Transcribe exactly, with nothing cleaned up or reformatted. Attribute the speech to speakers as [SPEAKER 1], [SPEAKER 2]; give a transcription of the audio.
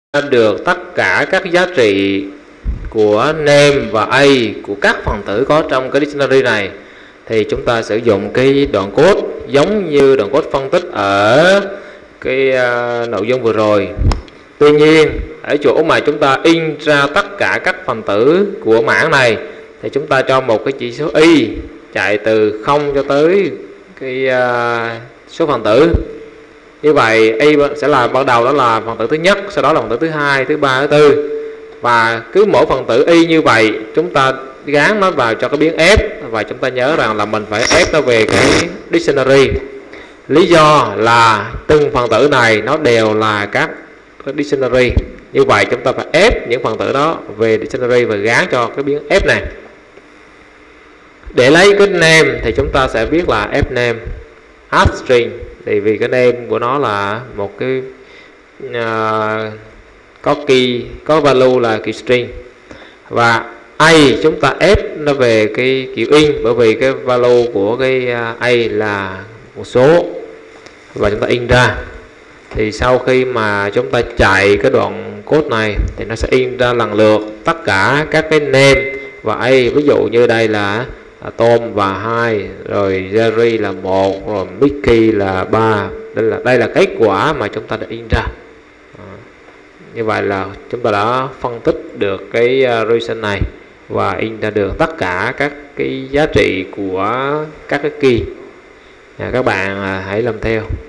[SPEAKER 1] được tất cả các giá trị của name và a của các phần tử có trong cái dictionary này, thì chúng ta sử dụng cái đoạn code giống như đoạn code phân tích ở cái uh, nội dung vừa rồi. Tuy nhiên ở chỗ mà chúng ta in ra tất cả các phần tử của mảng này thì chúng ta cho một cái chỉ số y chạy từ không cho tới cái uh, số phần tử. Như vậy y sẽ là ban đầu đó là phần tử thứ nhất, sau đó là phần tử thứ hai, thứ ba, thứ tư, và cứ mỗi phần tử y như vậy chúng ta gán nó vào cho cái biến f, và chúng ta nhớ rằng là mình phải ép nó về cái dictionary. Lý do là từng phần tử này nó đều là các dictionary, như vậy chúng ta phải ép những phần tử đó về dictionary và gán cho cái biến f này. Để lấy cái name thì chúng ta sẽ viết là f name add string, thì vì cái name của nó là một cái uh, có key, có value là key string, và a chúng ta ép nó về cái kiểu in, bởi vì cái value của cái uh, a là một số, và chúng ta in ra. Thì sau khi mà chúng ta chạy cái đoạn code này thì nó sẽ in ra lần lượt tất cả các cái name và a. Ví dụ như đây là Tom và hai, rồi Jerry là một, rồi Mickey là ba. Đây là đây là kết quả mà chúng ta đã in ra. À, như vậy là chúng ta đã phân tích được cái uh, relation này và in ra được tất cả các cái giá trị của các cái key. À, các bạn uh, hãy làm theo.